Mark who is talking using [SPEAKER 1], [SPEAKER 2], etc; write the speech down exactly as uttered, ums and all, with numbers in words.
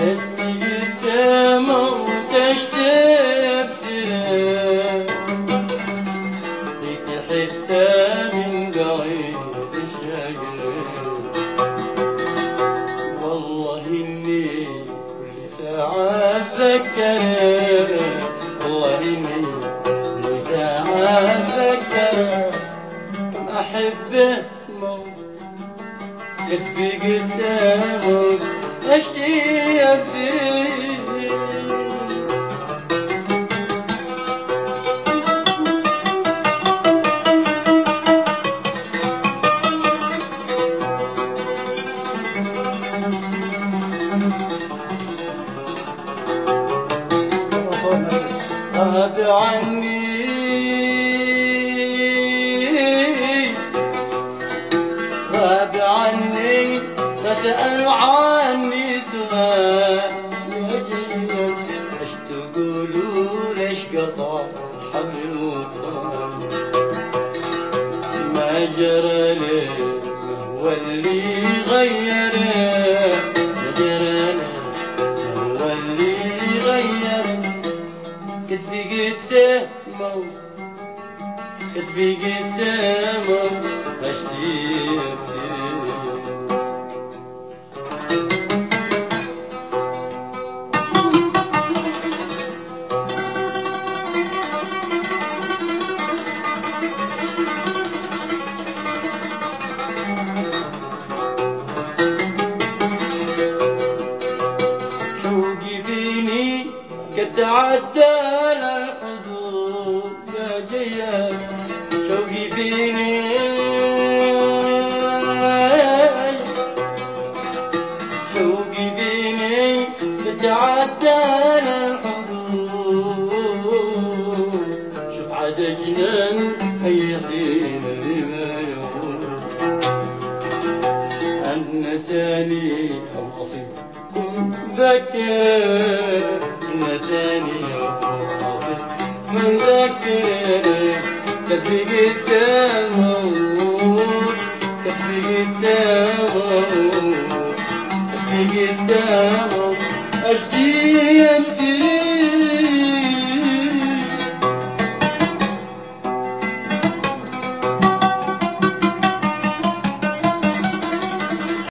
[SPEAKER 1] تبكي قدامه وتشتي بسلام، ليك حتى من بعيد الشجر. والله إني كل ساعة أتذكر، والله إني كل ساعة أتذكر أحبه موت كتفي قدامه أشتي أبسل. غاب عني غاب عني فسأل عني سؤال يجيب ايش تقولوا ليش قطع حبل الوصال. ما جرى لي ما هو اللي غيره، ما جرى لي ما هو اللي غيره. كتفي قدامه كتفي قدامه اشتي أبسل. شوقي فيني قد تعدى الحدود يا جياد، شوقي فيني شوقي فيني قد تعدى الحدود. شوف عاد جنان أي حين لما يقول أن نساني أو أصيب كن ذكر، نساني أو أصيب من ذكر. كتفي قدامه كتفي قدامه كتفي قدامه